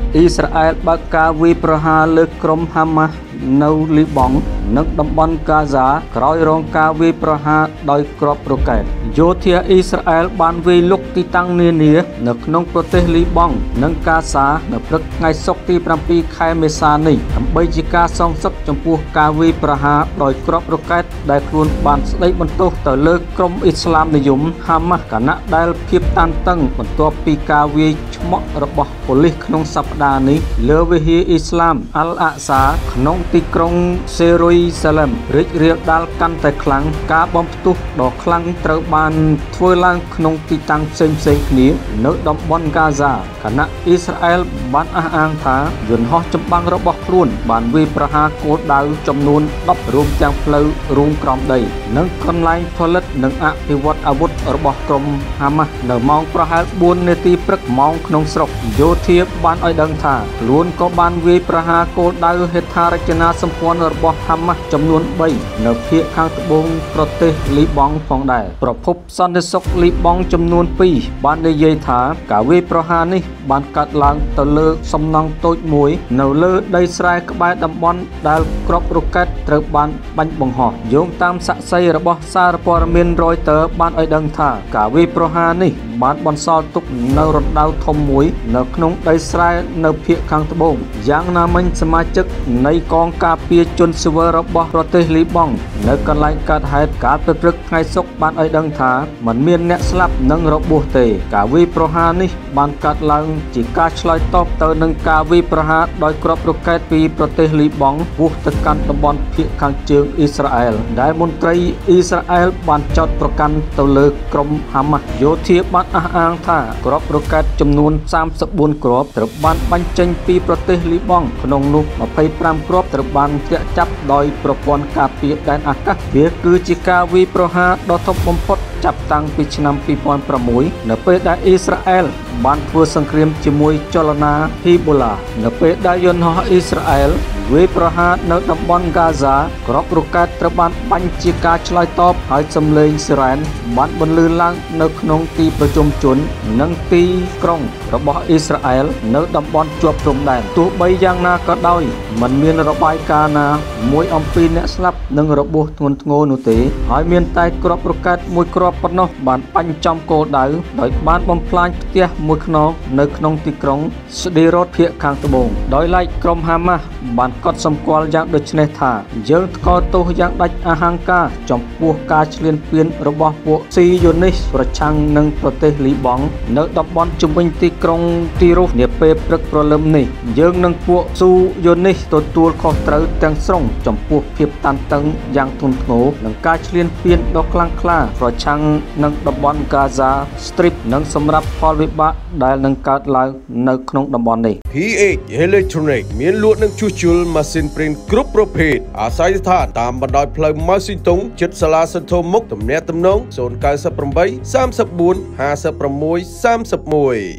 អ៊ីស្រាអែលបើកការវាយប្រហារលើក្រុមហាម៉ាស់នៅលីបង់និងតំបន់កាហ្សាក្រោយរងការវាយប្រហារដោយគ្រាប់រ៉ុកែតយោធាអ៊ីស្រាអែលបានវាយលុកទីតាំងនានានៅក្នុងប្រទេសលីបង់និងកាហ្សានៅព្រឹកថ្ងៃសុក្រទី7ខែមេសានេះដើម្បីជាការសងសឹកចំពោះការវាយប្រហារដោយគ្រាប់រ៉ុកែតដែលខ្លួនបានស្ដីបន្ទោសទៅលើក្រុមអ៊ីស្លាមនិយមហាម៉ាស់ខណៈដែលភាពតានតឹងបន្ទាប់ពីការវាយឆ្មក់របស់ប៉ូលីសក្នុងសប្តាហ៍នេះលើវិហារអ៊ីស្លាមអាល់អាក់សាក្នុងទីក្រុងសេរុយសាឡឹមរីករាលដាលកាន់តែខ្លាំងការបំផ្ទុះដ៏ខ្លាំងត្រូវបានធ្វើឡើងក្នុងទីតាំងផ្សេងៗគ្នានៅតំបន់កាហ្សាខណៈអ៊ីស្រាអែលបានអះអាងថាយន្តហោះចម្បាំងរបស់ខ្លួនបានវាយប្រហារគោលដៅចំនួន10រួមទាំងផ្លូវរួមក្រោមដីនិងកន្លែងផលិតនិងអភិវឌ្ឍអាវុធរបស់ក្រុមហាម៉ាស់នៅម៉ោងប្រហែល4នាទីព្រឹកម៉ោងក្នុងស្រុកយោធាបានឲ្យដឹងថាខ្លួនក៏បានវាយប្រហារគោលដៅហេដ្ឋារចនាសម្ព័ន្ធរបស់ហាម៉ាស់ចំនួន3នៅភាគខាងត្បូងប្រទេសលីបង់ផងដែរប្រភពសន្តិសុខលីបង់ចំនួន2បាននិយាយថាការវាយប្រហារនេះបានកើតឡើងទៅលើសំណង់តូចមួយនៅលើដីស្រែក្បែរតំបន់ដែលគ្រាប់រ៉ុកែតត្រូវបានបាញ់បង្ហោះយោងតាមសាក្សីរបស់សារព័ត៌មាន Reuters បានឲ្យដឹងថាការវាយប្រហារនេះបានបន្សល់ទុកនៅរណ្ដៅធំមួយនៅក្នុងដីស្រែនៅភាគខាងត្បូងយ៉ាងណាមិញសមាជិកនៃកងការពារជនស៊ីវិលរបស់ប្រទេសលីបង់នៅកន្លែងកើតហេតុកាលពីព្រឹកថ្ងៃសុក្របានឲ្យដឹងថាមិនមានអ្នកស្លាប់និងរបួសទេការវាយប្រហារនេះបានកើតឡើងជាការឆ្លើយតបទៅនឹងការវាយប្រហារដោយគ្រាប់រ៉ុកែតពីប្រទេសលីបង់ហួសទៅកាន់តំបន់ភាគខាងជើងអ៊ីស្រាអែលដែលមន្ត្រីអ៊ីស្រាអែលបានចោទប្រកាន់ទៅលើក្រុមហាម៉ាស់យោធាបានអះអាងថាគ្រាប់រ៉ុកែតចំនួន34គ្រាប់ត្រូវបានបាញ់ចេញពីប្រទេសលីបង់ក្នុងនោះ25គ្រាប់ត្រូវបានទាក់ចាប់ដោយប្រព័ន្ធការពារដែនអាកាសវាគឺជាការវាយប្រហារដ៏ធំបំផុតចាប់តាំងពីឆ្នាំ2006នៅពេលដែលអ៊ីស្រាអែលបានធ្វើសង្គ្រាមជាមួយចលនាហ៊ីបូឡានៅពេលដែលយន្តហោះអ៊ីស្រាអែលវាយប្រហារនៅតំបន់កាហ្សាគ្រាប់រ៉ុកែតត្រូវបានបាញ់ជាការឆ្លើយតបហើយសំឡេងស៊ីរ៉ែនបានបន្លឺឡើងនៅក្នុងទីប្រជុំជននិងទីក្រុងរបស់អ៊ីស្រាអែលនៅតំបន់ជាប់ព្រំដែនទោះបីយ៉ាងណាក៏ដោយមិនមានរបាយការណ៍ណាមួយអំពីអ្នកស្លាប់និងរបួសធ្ងន់ធ្ងរនោះទេហើយមានតែគ្រាប់រ៉ុកែតមួយគ្រាប់ប៉ុណ្ណោះបានបាញ់ចំគោលដៅដោយបានបំផ្លាញផ្ទះមួយខ្នងនៅក្នុងទីក្រុងស្ឌីរ៉ូតភាគខាងត្បូងដោយឡែកក្រុមហាម៉ាស់បានកត់សម្គាល់យ៉ាងដូចនេះថាយើងថ្កោលទោសយ៉ាងដាច់អហង្ការចំពោះការឈ្លានពានរបស់ពួកស៊ីយូនីសប្រឆាំងនឹងប្រទេសលីបង់នៅតំបន់ជុំវិញទីក្រុងទីរុសនាពេលព្រឹកព្រលឹមនេះយើងនឹងពួកស៊ូយូនីសទទួលខុសត្រូវទាំងស្រុងចំពោះភាពតានតឹងយ៉ាងធ្ងន់ធ្ងរនិងការឈ្លានពានដ៏ខ្លាំងក្លាប្រឆាំងនឹងតំបន់កាហ្សា Strip និងសម្រាប់ផលវិបាកដែលនឹងកើតឡើងនៅក្នុងតំបន់នេះ PH Electronic មានលក់និងជួសជុលម៉ាស៊ីនព្រីនគ្រប់ប្រភេទអាស្រ័យស្ថានតាមបណ្ដោយផ្លូវម៉ៅស៊ីតុងជិតសាលាសន្ធោមុខទំនាក់ទំនង098 34 56 31